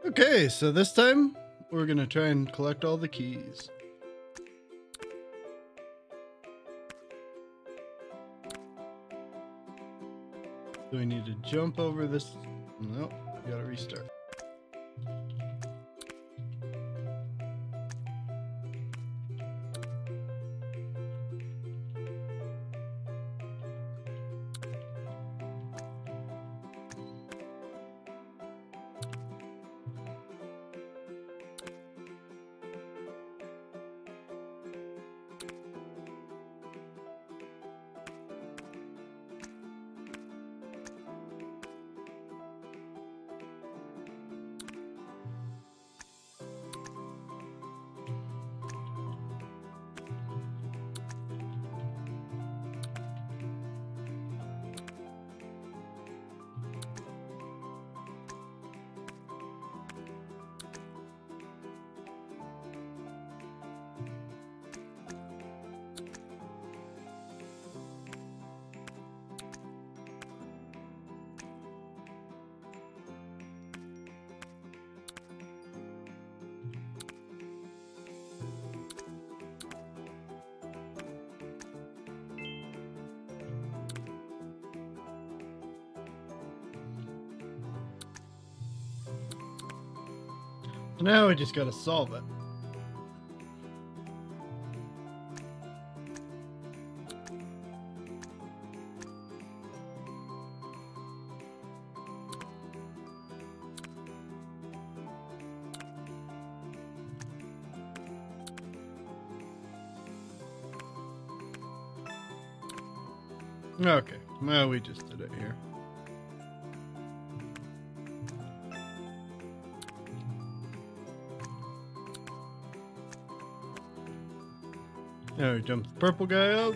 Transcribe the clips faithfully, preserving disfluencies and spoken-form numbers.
Okay, so this time we're gonna try and collect all the keys. Do we need to jump over this? Nope, gotta restart. Now we just gotta solve it. Okay, well, we just did it here. Now we jump the purple guy up.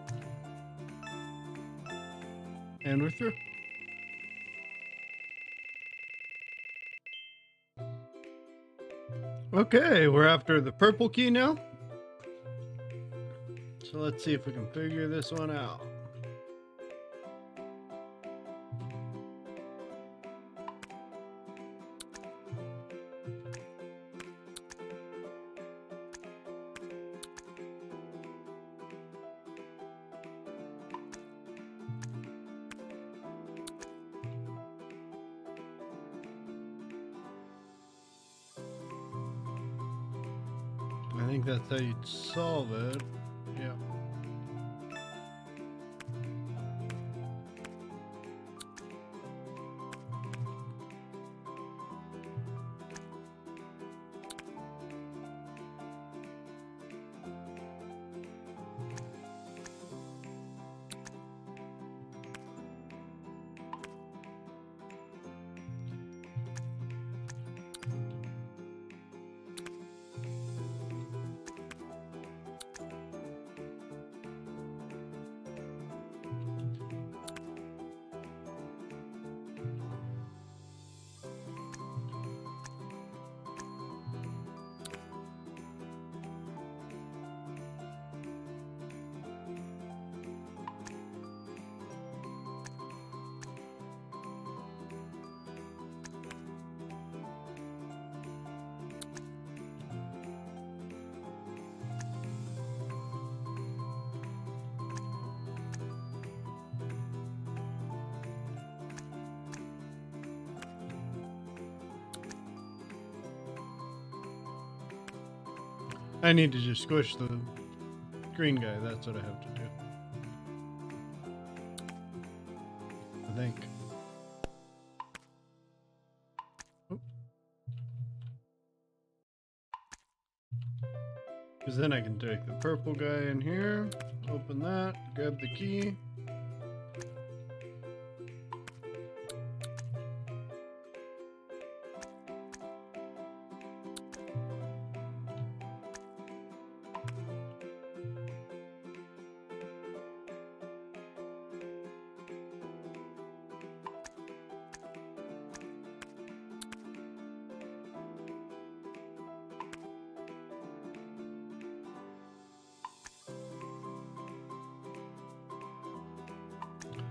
And we're through. Okay, we're after the purple key now. So let's see if we can figure this one out. I think that's how you'd solve it. Yeah. I need to just squish the green guy. That's what I have to do. I think. Because then I can take the purple guy in here, open that, grab the key.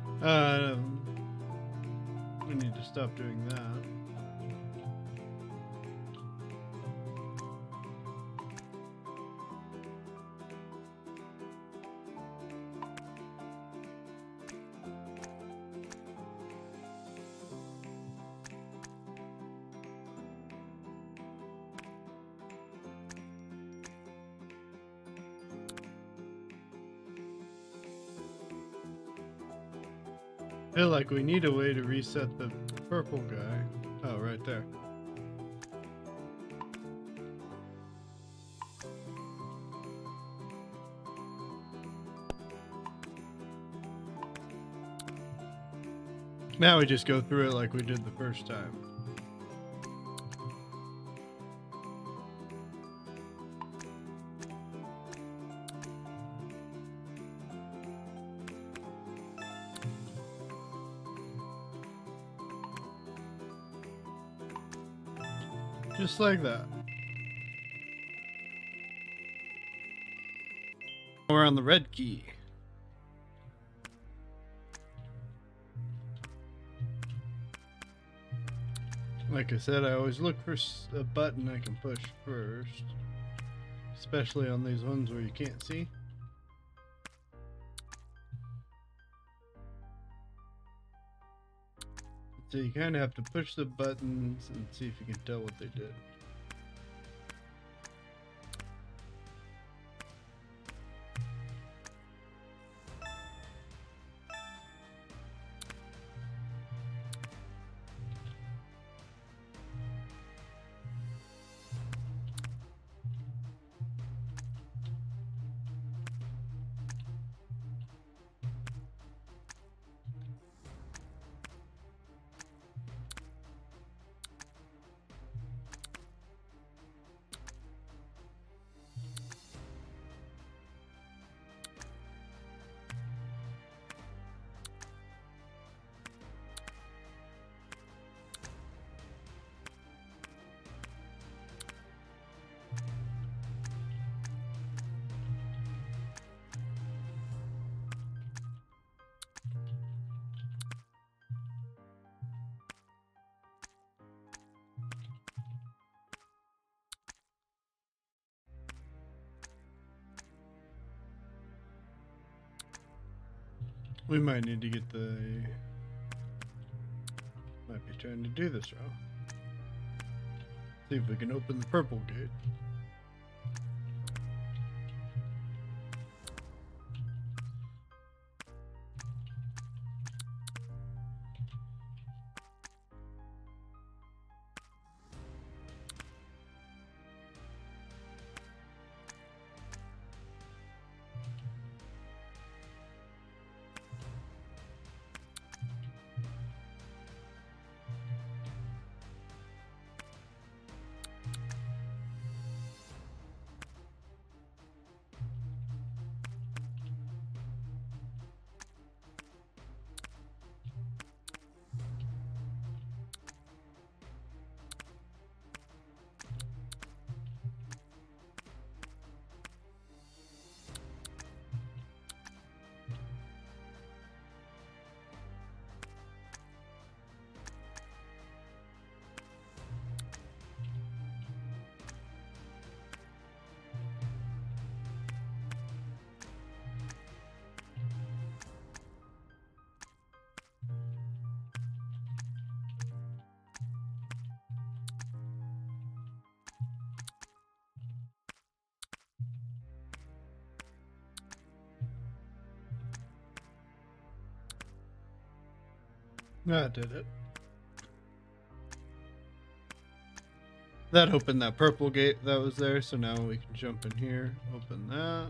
Uh, we need to stop doing that. I feel like we need a way to reset the purple guy. Oh, right there. Now we just go through it like we did the first time. Just like that. We're on the red key. Like I said, I always look for a button I can push first, especially on these ones where you can't see. So you kind of have to push the buttons and see if you can tell what they did. We might need to get the... Might be trying to do this wrong. See if we can open the purple gate. That did it. That opened that purple gate that was there, so now we can jump in here, open that.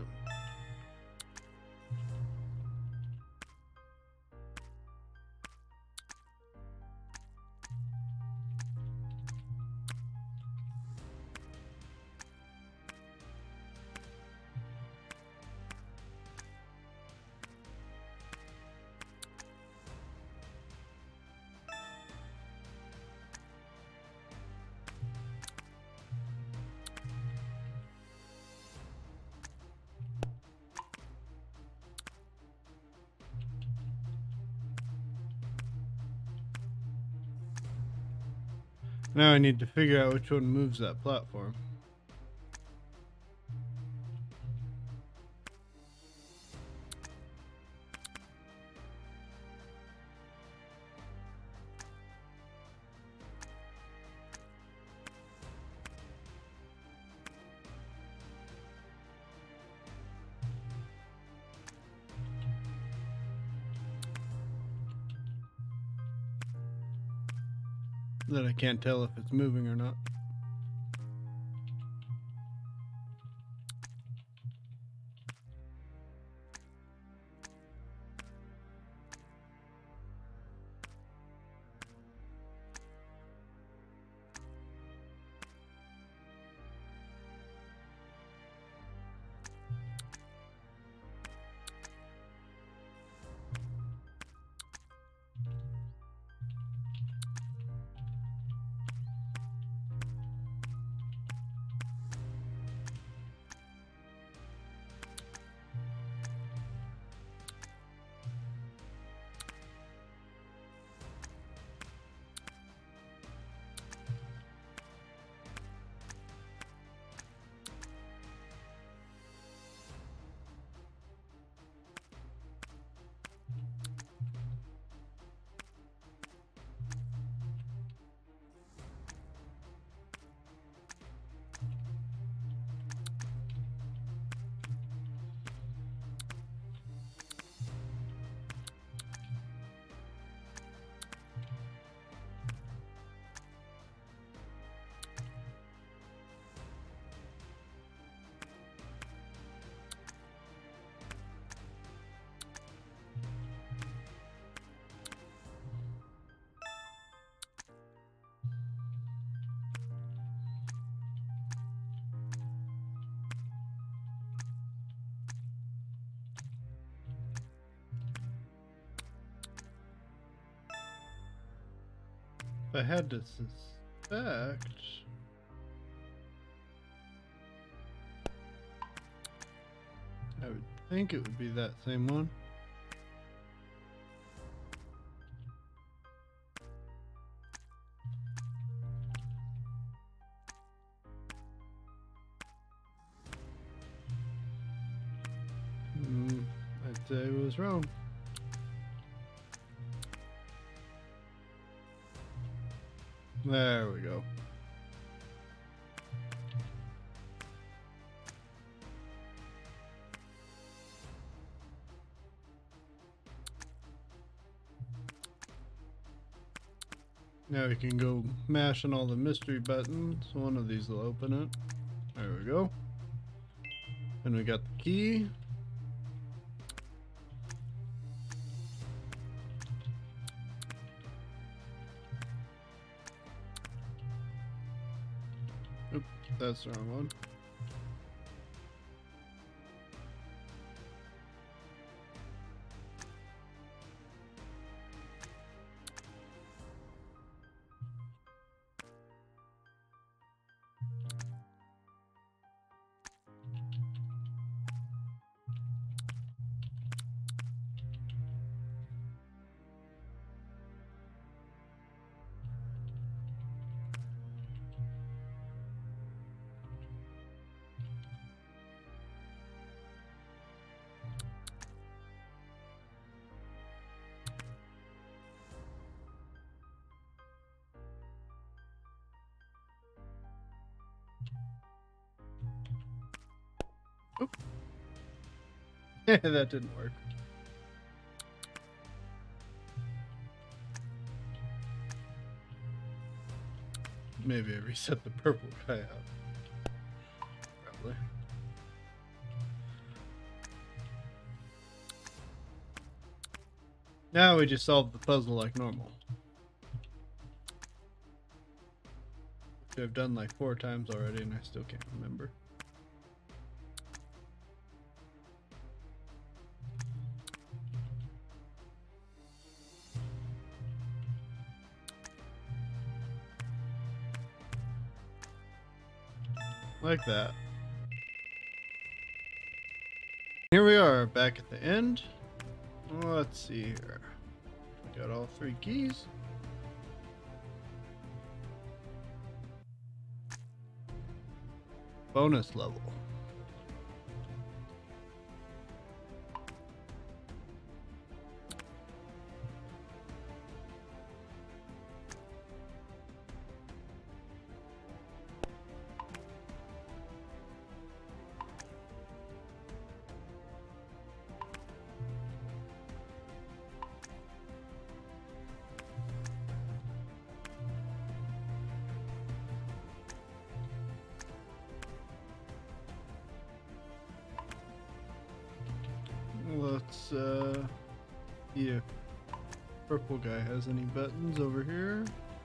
Now I need to figure out which one moves that platform. that I can't tell if it's moving or not. If I had to suspect, I would think it would be that same one. Mm, I'd say I was wrong. There we go. Now we can go mash on all the mystery buttons. One of these will open it. There we go. And we got the key. Oop, that's the wrong one. Oop. That didn't work. Maybe I reset the purple guy out. Probably. Now we just solved the puzzle like normal. Which I've done like four times already and I still can't remember. Like that. Here we are, back at the end. Let's see here. We got all three keys. Bonus level. Let's uh, see if purple guy has any buttons over here.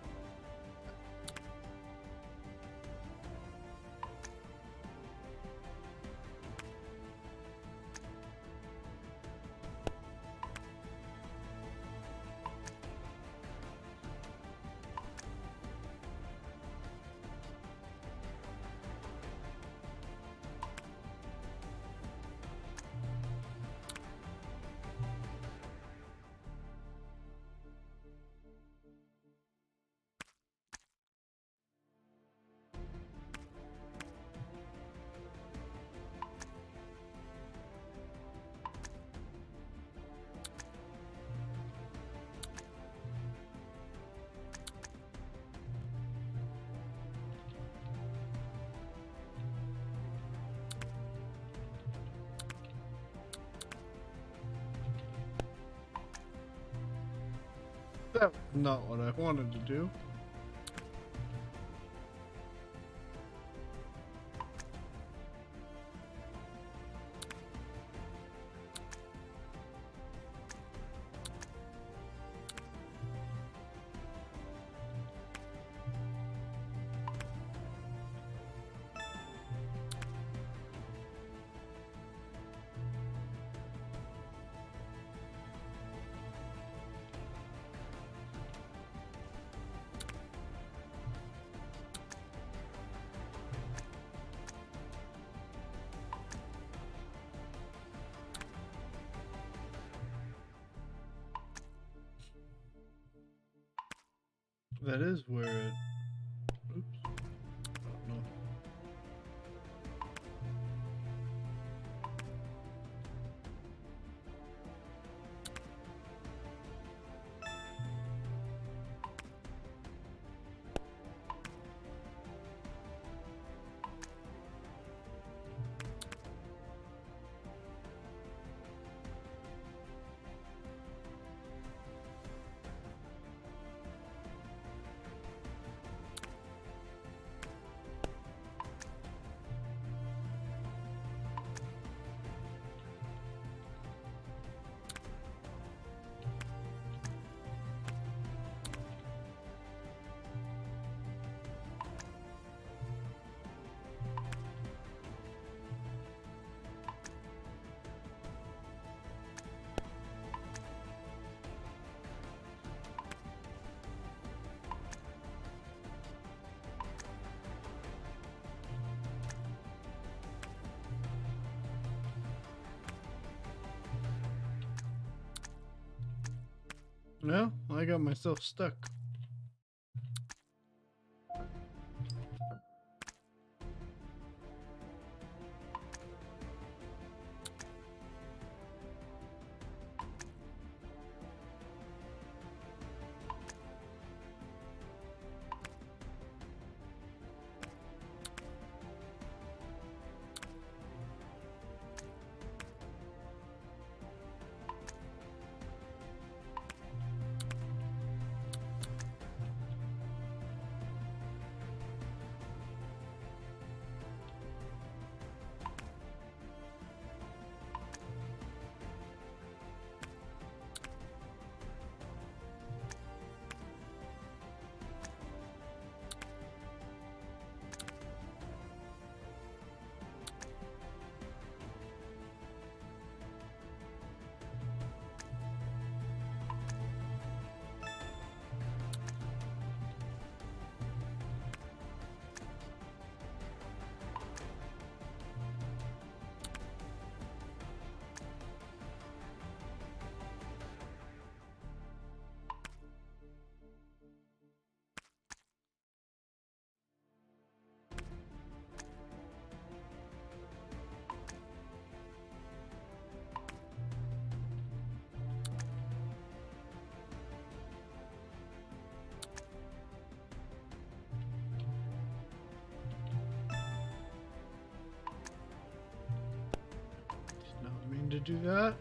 That was not what I wanted to do. That is where it... Oops. I don't know. No, I got myself stuck. To do that.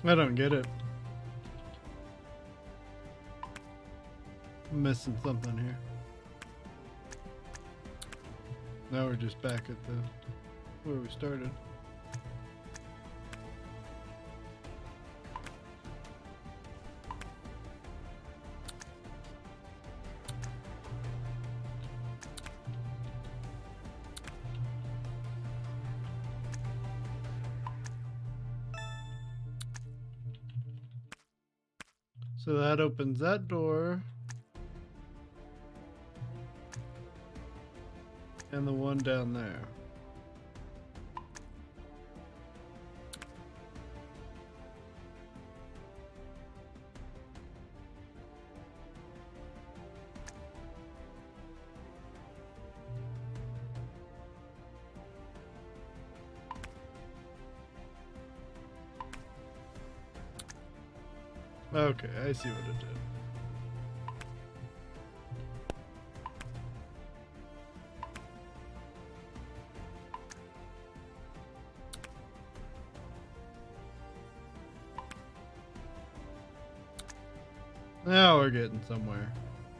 I don't get it. I'm missing something here. Now we're just back at the where we started. So that opens that door. And the one down there. Okay, I see what it did. Now we're getting somewhere.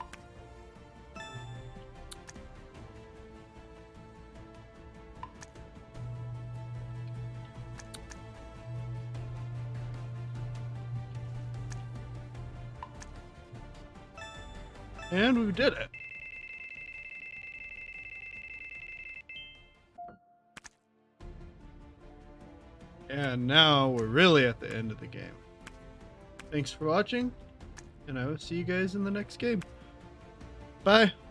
And we did it. And now we're really at the end of the game. Thanks for watching, and I will see you guys in the next game. Bye.